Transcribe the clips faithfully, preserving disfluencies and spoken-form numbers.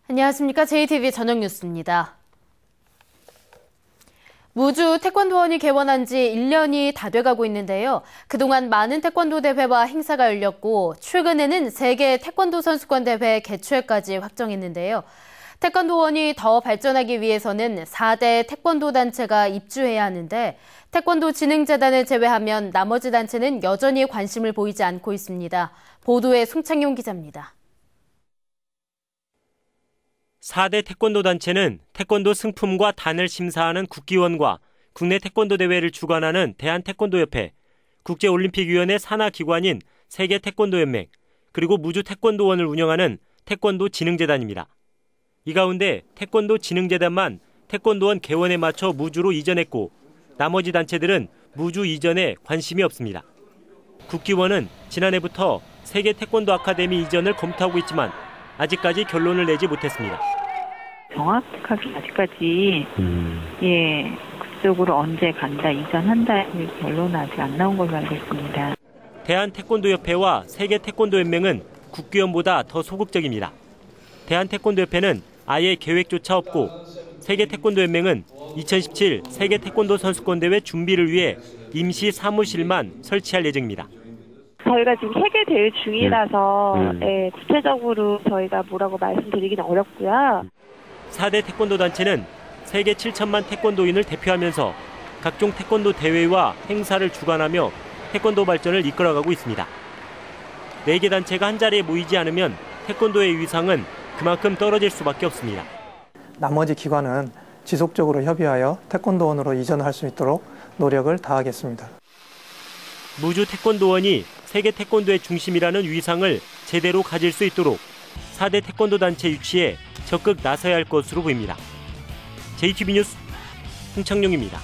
안녕하십니까. 제이티비 저녁 뉴스입니다. 무주 태권도원이 개원한 지 일 년이 다 돼가고 있는데요. 그동안 많은 태권도 대회와 행사가 열렸고 최근에는 세계 태권도 선수권 대회 개최까지 확정했는데요. 태권도원이 더 발전하기 위해서는 사 대 태권도 단체가 입주해야 하는데 태권도 진흥재단을 제외하면 나머지 단체는 여전히 관심을 보이지 않고 있습니다. 보도에 송창용 기자입니다. 사 대 태권도 단체는 태권도 승품과 단을 심사하는 국기원과 국내 태권도 대회를 주관하는 대한태권도협회, 국제올림픽위원회 산하 기관인 세계태권도연맹, 그리고 무주 태권도원을 운영하는 태권도 진흥재단입니다. 이 가운데 태권도 진흥재단만 태권도원 개원에 맞춰 무주로 이전했고 나머지 단체들은 무주 이전에 관심이 없습니다. 국기원은 지난해부터 세계 태권도 아카데미 이전을 검토하고 있지만 아직까지 결론을 내지 못했습니다. 정확하게 아직까지 음. 예 그쪽으로 언제 간다, 이전한다 결론은 아직 안 나온 걸로 알고 있습니다. 대한태권도협회와 세계태권도연맹은 국기원보다 더 소극적입니다. 대한태권도협회는 아예 계획조차 없고 세계태권도연맹은 이천십칠 세계태권도 선수권대회 준비를 위해 임시 사무실만 설치할 예정입니다. 저희가 지금 세계 대회 중이라서 음. 예, 구체적으로 저희가 뭐라고 말씀드리기는 어렵고요. 사 대 태권도 단체는 세계 칠천만 태권도인을 대표하면서 각종 태권도 대회와 행사를 주관하며 태권도 발전을 이끌어가고 있습니다. 네 개 단체가 한자리에 모이지 않으면 태권도의 위상은 그만큼 떨어질 수밖에 없습니다. 나머지 기관은 지속적으로 협의하여 태권도원으로 이전할 수 있도록 노력을 다하겠습니다. 무주 태권도원이 세계 태권도의 중심이라는 위상을 제대로 가질 수 있도록 사 대 태권도 단체 유치에 적극 나서야 할 것으로 보입니다. 제이티비 뉴스 홍창용입니다.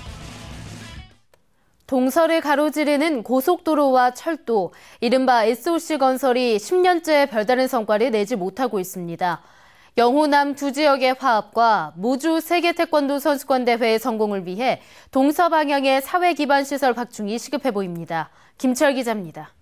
동서를 가로지르는 고속도로와 철도, 이른바 에스오씨 건설이 십 년째 별다른 성과를 내지 못하고 있습니다. 영호남 두 지역의 화합과 무주 세계 태권도 선수권 대회의 성공을 위해 동서 방향의 사회 기반 시설 확충이 시급해 보입니다. 김철 기자입니다.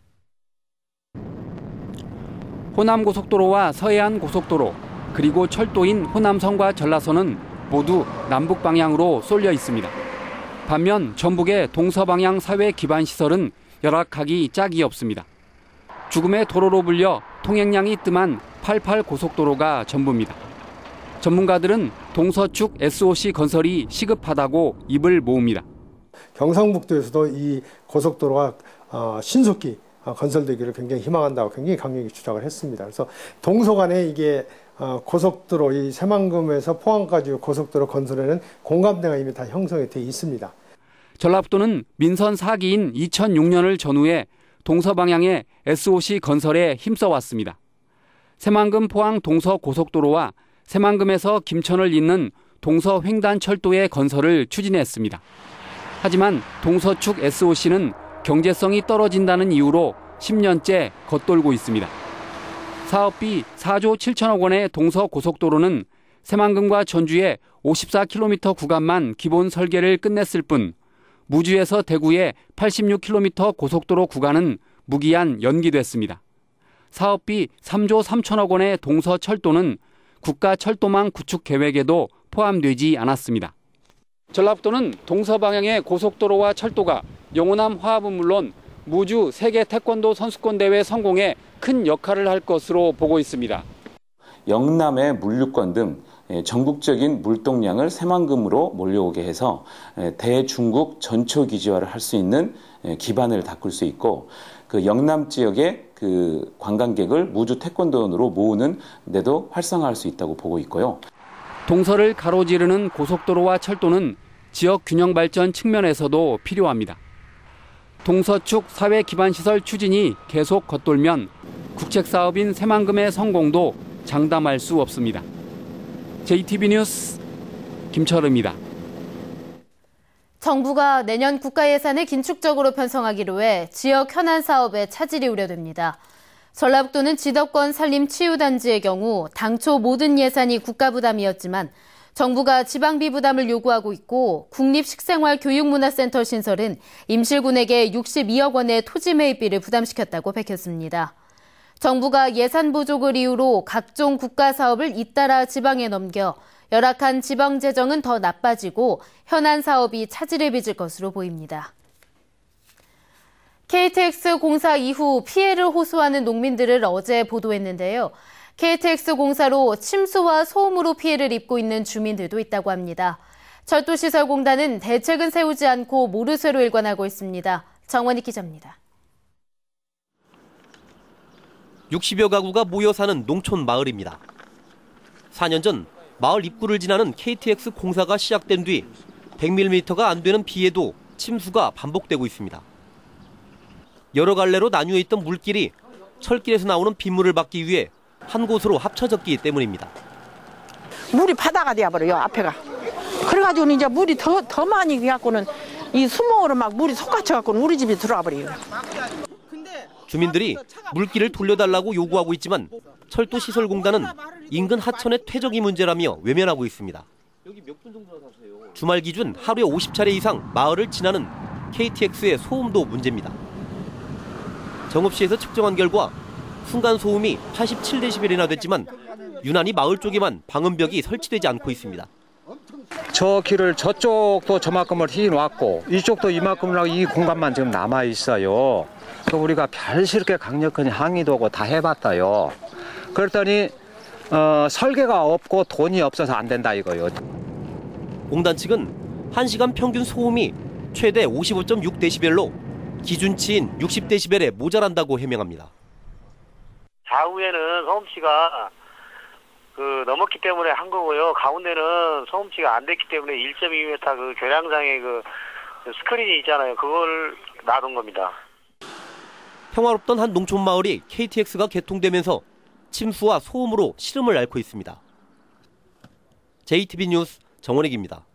호남고속도로와 서해안고속도로, 그리고 철도인 호남선과 전라선은 모두 남북 방향으로 쏠려 있습니다. 반면 전북의 동서방향 사회 기반 시설은 열악하기 짝이 없습니다. 죽음의 도로로 불려 통행량이 뜸한 팔십팔 고속도로가 전부입니다. 전문가들은 동서축 에스오씨 건설이 시급하다고 입을 모읍니다. 경상북도에서도 이 고속도로가 신속히 건설되기를 굉장히 희망한다고 굉장히 강력히 주장을 했습니다. 그래서 동서 간에 이게 고속도로, 이 새만금에서 포항까지 고속도로 건설에는 공감대가 이미 다 형성이 되어 있습니다. 전라북도는 민선 사 기인 이천육 년을 전후해 동서방향의 에스오씨 건설에 힘써왔습니다. 새만금 포항 동서 고속도로와 새만금에서 김천을 잇는 동서 횡단철도의 건설을 추진했습니다. 하지만 동서축 에스오씨는 경제성이 떨어진다는 이유로 십 년째 겉돌고 있습니다. 사업비 사조 칠천억 원의 동서 고속도로는 새만금과 전주의 오십사 킬로미터 구간만 기본 설계를 끝냈을 뿐 무주에서 대구의 팔십육 킬로미터 고속도로 구간은 무기한 연기됐습니다. 사업비 삼조 삼천억 원의 동서철도는 국가철도망 구축 계획에도 포함되지 않았습니다. 전라북도는 동서방향의 고속도로와 철도가 영호남 화합은 물론 무주 세계 태권도 선수권 대회 성공에 큰 역할을 할 것으로 보고 있습니다. 영남의 물류권 등 전국적인 물동량을 새만금으로 몰려오게 해서 대중국 전초기지화를 할 수 있는 기반을 닦을 수 있고 그 영남 지역의 그 관광객을 무주 태권도원으로 모으는 데도 활성화할 수 있다고 보고 있고요. 동서를 가로지르는 고속도로와 철도는 지역 균형 발전 측면에서도 필요합니다. 동서축 사회 기반 시설 추진이 계속 겉돌면 국책 사업인 새만금의 성공도 장담할 수 없습니다. 제이티비 뉴스 김철우입니다. 정부가 내년 국가 예산을 긴축적으로 편성하기로 해 지역 현안 사업에 차질이 우려됩니다. 전라북도는 지덕권 산림치유단지의 경우 당초 모든 예산이 국가 부담이었지만 정부가 지방비 부담을 요구하고 있고 국립식생활교육문화센터 신설은 임실군에게 육십이억 원의 토지 매입비를 부담시켰다고 밝혔습니다. 정부가 예산 부족을 이유로 각종 국가 사업을 잇따라 지방에 넘겨 열악한 지방 재정은 더 나빠지고 현안 사업이 차질을 빚을 것으로 보입니다. 케이티엑스 공사 이후 피해를 호소하는 농민들을 어제 보도했는데요. 케이티엑스 공사로 침수와 소음으로 피해를 입고 있는 주민들도 있다고 합니다. 철도시설공단은 대책은 세우지 않고 모르쇠로 일관하고 있습니다. 정원희 기자입니다. 육십여 가구가 모여 사는 농촌 마을입니다. 사 년 전 마을 입구를 지나는 케이티엑스 공사가 시작된 뒤 백 밀리미터가 안 되는 비에도 침수가 반복되고 있습니다. 여러 갈래로 나뉘어 있던 물길이 철길에서 나오는 빗물을 막기 위해 한 곳으로 합쳐졌기 때문입니다. 물이 바다가 되어버려요, 앞에가. 그래가지고 이제 물이 더, 더 많이 돼갖고는 이 수목으로 막 물이 솟아쳐갖고는 우리 집에 들어와 버려요. 주민들이 물길을 돌려달라고 요구하고 있지만 철도시설공단은 인근 하천의 퇴적이 문제라며 외면하고 있습니다. 주말 기준 하루에 오십 차례 이상 마을을 지나는 케이티엑스의 소음도 문제입니다. 정읍시에서 측정한 결과 순간 소음이 팔십칠 데시벨이나 됐지만 유난히 마을 쪽에만 방음벽이 설치되지 않고 있습니다. 저 길을 저쪽도 저만큼을 휘놓았고 이쪽도 이만큼이라고 이 공간만 지금 남아 있어요. 그 우리가 별스럽게 강력한 항의도 하고 다 해봤다요. 그랬더니 어, 설계가 없고 돈이 없어서 안 된다 이거요. 공단 측은 한 시간 평균 소음이 최대 오십오 점 육 데시벨로 기준치인 육십 데시벨에 모자란다고 해명합니다. 좌우에는 소음치가 그 넘었기 때문에 한 거고요. 가운데는 소음치가 안 됐기 때문에 일 점 이 미터 그 교량장애 그 스크린이 있잖아요. 그걸 놔둔 겁니다. 평화롭던 한 농촌 마을이 케이티엑스가 개통되면서 침수와 소음으로 시름을 앓고 있습니다. 제이티비 뉴스 정원익입니다.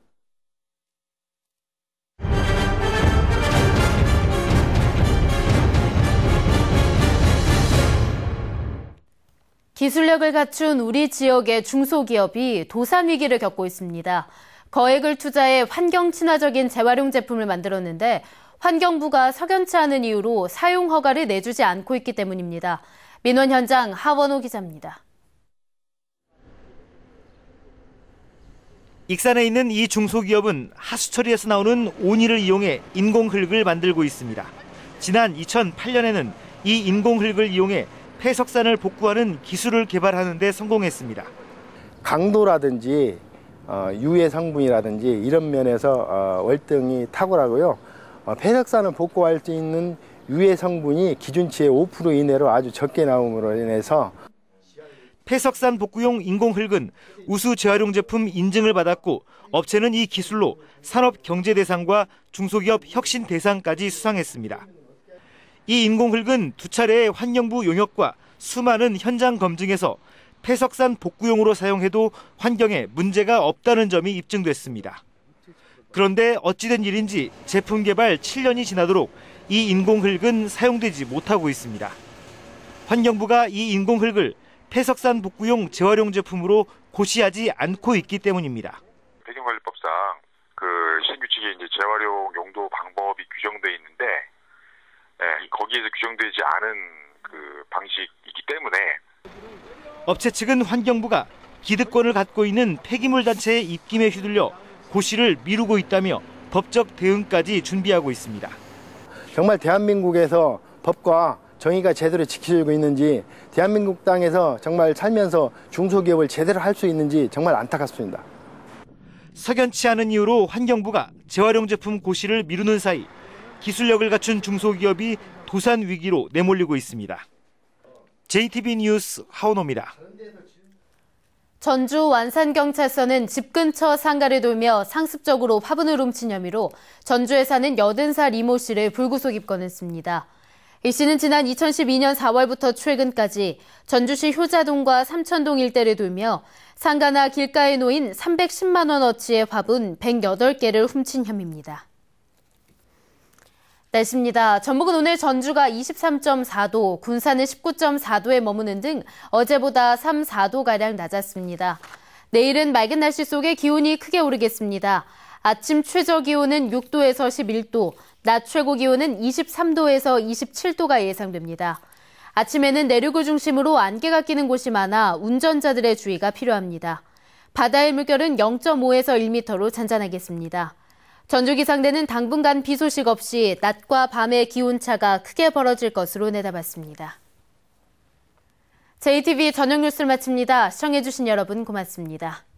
기술력을 갖춘 우리 지역의 중소기업이 도산 위기를 겪고 있습니다. 거액을 투자해 환경 친화적인 재활용 제품을 만들었는데 환경부가 석연치 않은 이유로 사용 허가를 내주지 않고 있기 때문입니다. 민원 현장 하원호 기자입니다. 익산에 있는 이 중소기업은 하수처리에서 나오는 온이를 이용해 인공흙을 만들고 있습니다. 지난 이천팔 년에는 이 인공흙을 이용해 폐석산을 복구하는 기술을 개발하는 데 성공했습니다. 강도라든지 어, 유해 성분이라든지 이런 면에서 어, 월등히 탁월하고요. 어, 폐석산을 복구할 수 있는 유해 성분이 기준치의 오 퍼센트 이내로 아주 적게 나옴으로 인해서 폐석산 복구용 인공흙은 우수 재활용 제품 인증을 받았고 업체는 이 기술로 산업경제대상과 중소기업 혁신대상까지 수상했습니다. 이 인공흙은 두 차례의 환경부 용역과 수많은 현장 검증에서 폐석산 복구용으로 사용해도 환경에 문제가 없다는 점이 입증됐습니다. 그런데 어찌된 일인지 제품 개발 칠 년이 지나도록 이 인공흙은 사용되지 못하고 있습니다. 환경부가 이 인공흙을 폐석산 복구용 재활용 제품으로 고시하지 않고 있기 때문입니다. 배경관리법상 그 신규칙에 이제 재활용 용도 방법이 규정돼 있는데 네, 거기에서 규정되지 않은 그 방식이기 때문에 업체 측은 환경부가 기득권을 갖고 있는 폐기물 단체의 입김에 휘둘려 고시를 미루고 있다며 법적 대응까지 준비하고 있습니다. 정말 대한민국에서 법과 정의가 제대로 지켜지고 있는지, 대한민국 땅에서 정말 살면서 중소기업을 제대로 할 수 있는지 정말 안타깝습니다. 석연치 않은 이유로 환경부가 재활용 제품 고시를 미루는 사이 기술력을 갖춘 중소기업이 도산 위기로 내몰리고 있습니다. 제이티비 뉴스 하원호입니다. 전주 완산경찰서는 집 근처 상가를 돌며 상습적으로 화분을 훔친 혐의로 전주에 사는 여든 살 이모 씨를 불구속 입건했습니다. 이 씨는 지난 이천십이 년 사월부터 최근까지 전주시 효자동과 삼천동 일대를 돌며 상가나 길가에 놓인 삼백십만 원어치의 화분 백여덟 개를 훔친 혐의입니다. 날씨입니다. 전북은 오늘 전주가 이십삼 점 사 도, 군산은 십구 점 사 도에 머무는 등 어제보다 삼, 사 도가량 낮았습니다. 내일은 맑은 날씨 속에 기온이 크게 오르겠습니다. 아침 최저 기온은 육 도에서 십일 도, 낮 최고 기온은 이십삼 도에서 이십칠 도가 예상됩니다. 아침에는 내륙을 중심으로 안개가 끼는 곳이 많아 운전자들의 주의가 필요합니다. 바다의 물결은 영 점 오에서 일 미터로 잔잔하겠습니다. 전주 기상대는 당분간 비 소식 없이 낮과 밤의 기온차가 크게 벌어질 것으로 내다봤습니다. 제이티비 저녁 뉴스를 마칩니다. 시청해주신 여러분 고맙습니다.